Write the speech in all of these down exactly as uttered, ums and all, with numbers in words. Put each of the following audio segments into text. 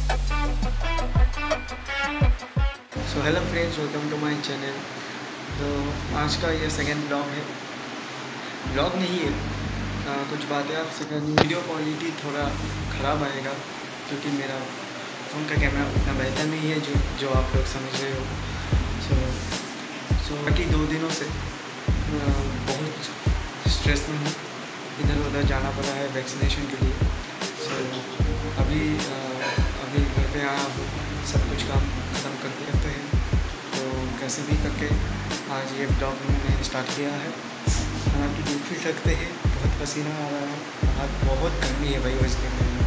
So hello friends, welcome to my channel. तो आज का ये सेकेंड ब्लॉग है। ब्लॉग नहीं है, आ, कुछ बातें आपसे करनी। वीडियो क्वालिटी थोड़ा ख़राब आएगा क्योंकि मेरा फ़ोन का कैमरा उतना बेहतर नहीं है जो जो आप लोग समझ रहे हो। सो सो बाकी दो दिनों से आ, बहुत स्ट्रेस में हूँ। इधर उधर जाना पड़ा है वैक्सीनेशन के लिए। सो अभी आ, अभी घर पे आया हूँ, सब कुछ काम ख़त्म करते रहते हैं। तो कैसे भी करके आज ये ब्लॉग मैंने स्टार्ट किया है। हालांकि देख भी सकते हैं बहुत पसीना आ रहा है, आज बहुत गर्मी है भाई। वेस्ट बंगाल में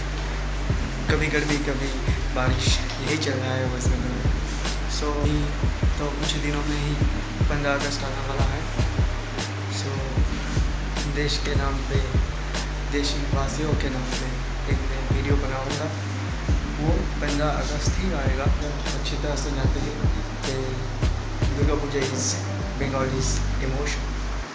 कभी गर्मी कभी बारिश, यही चल रहा है वेस्ट बंगाल में। सो तो कुछ दिनों में ही पंद्रह अगस्त आने वाला है। सो देश के नाम पे, देशवासियों के नाम पे एक मैं वीडियो बनाऊंगा। वो पंद्रह अगस्त ही आएगा। अच्छी तरह से जानते हैं कि दुर्गा पूजा इज़ बंगालीज इमोशन।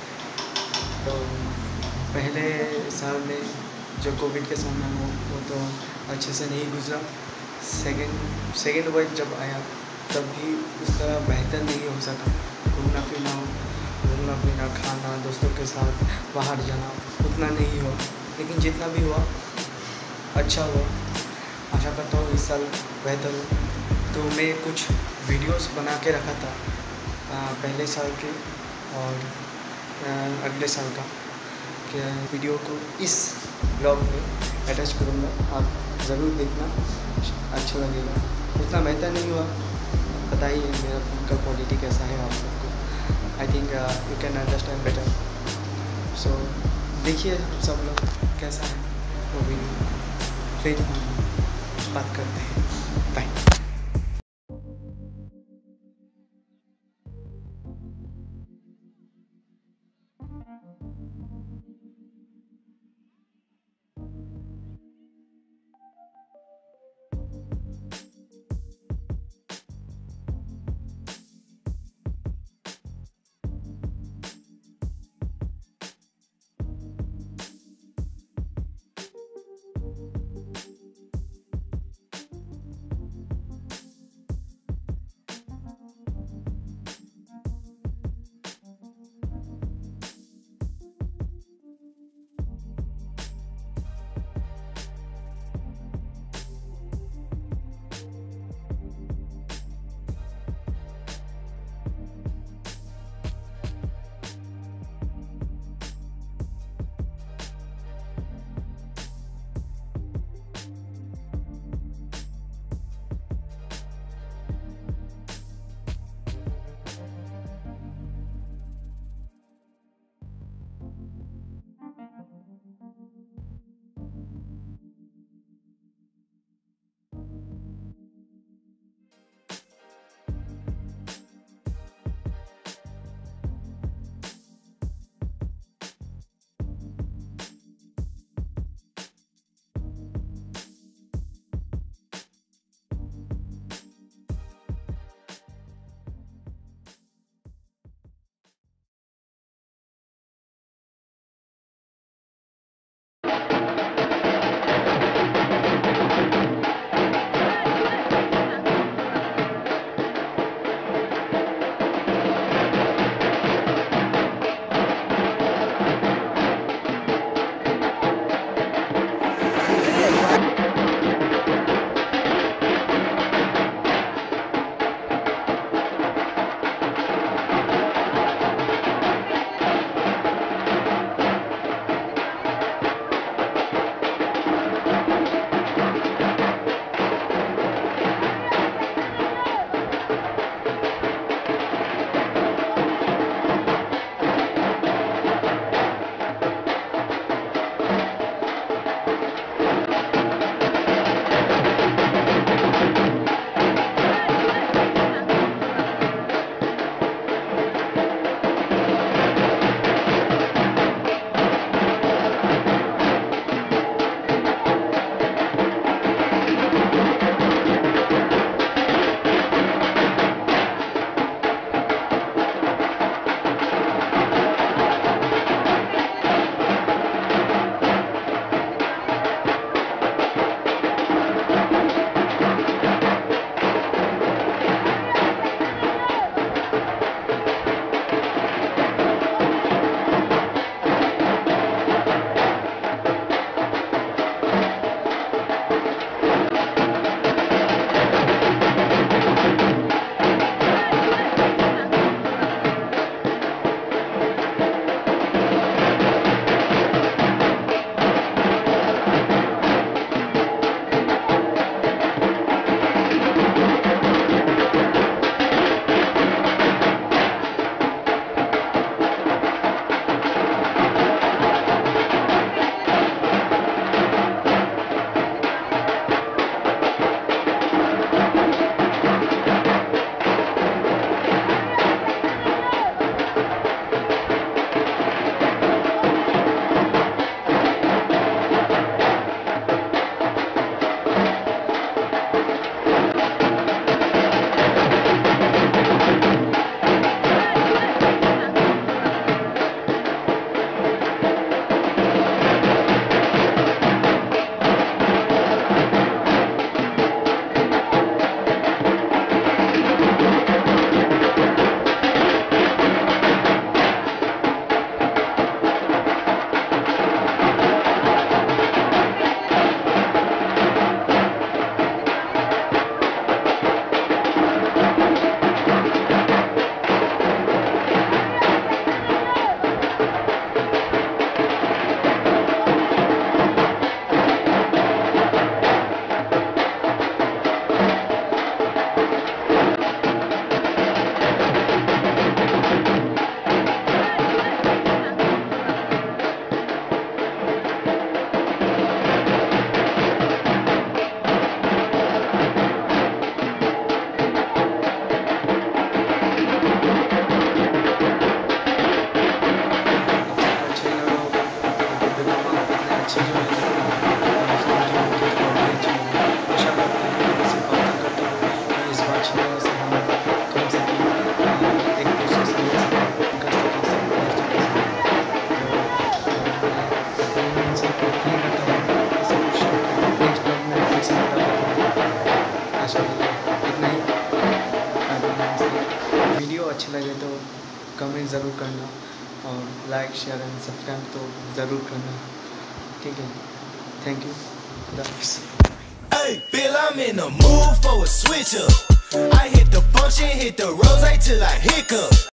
तो पहले साल में जो कोविड के समय वो वो तो अच्छे से नहीं गुजरा। सेकेंड सेकेंड वेव जब आया तब भी उस तरह बेहतर नहीं हो सका। घूमना फिरना घूमना फिरना खाना, दोस्तों के साथ बाहर जाना उतना नहीं हुआ, लेकिन जितना भी हुआ अच्छा हुआ। आशा करता हूँ इस साल बेहतर हो। तो मैं कुछ वीडियोस बना के रखा था आ, पहले साल के और आ, अगले साल का, कि वीडियो को इस ब्लॉग में अटैच करूँगा। आप ज़रूर देखना, अच्छा लगेगा। उतना बेहतर नहीं हुआ, पता ही है मेरा फ़ोन का क्वालिटी कैसा है आप सबको। I think you can understand better. So देखिए सब लोग कैसा है वो वीडियो, फिर हम बात करते हैं। बाय। अच्छी जो है आशा करते हैं कि इसे बात करते हुए इस बात से हम कम से कम एक दूसरे से कर सकें कर सकें। वीडियो अच्छे लगे तो कमेंट ज़रूर करना और लाइक शेयर एंड सब्सक्राइब तो ज़रूर करना, ठीक है। Thank you. Hey, Bill, I'm in the mood for a switch up. I hit the function, hit the rose till I hiccup.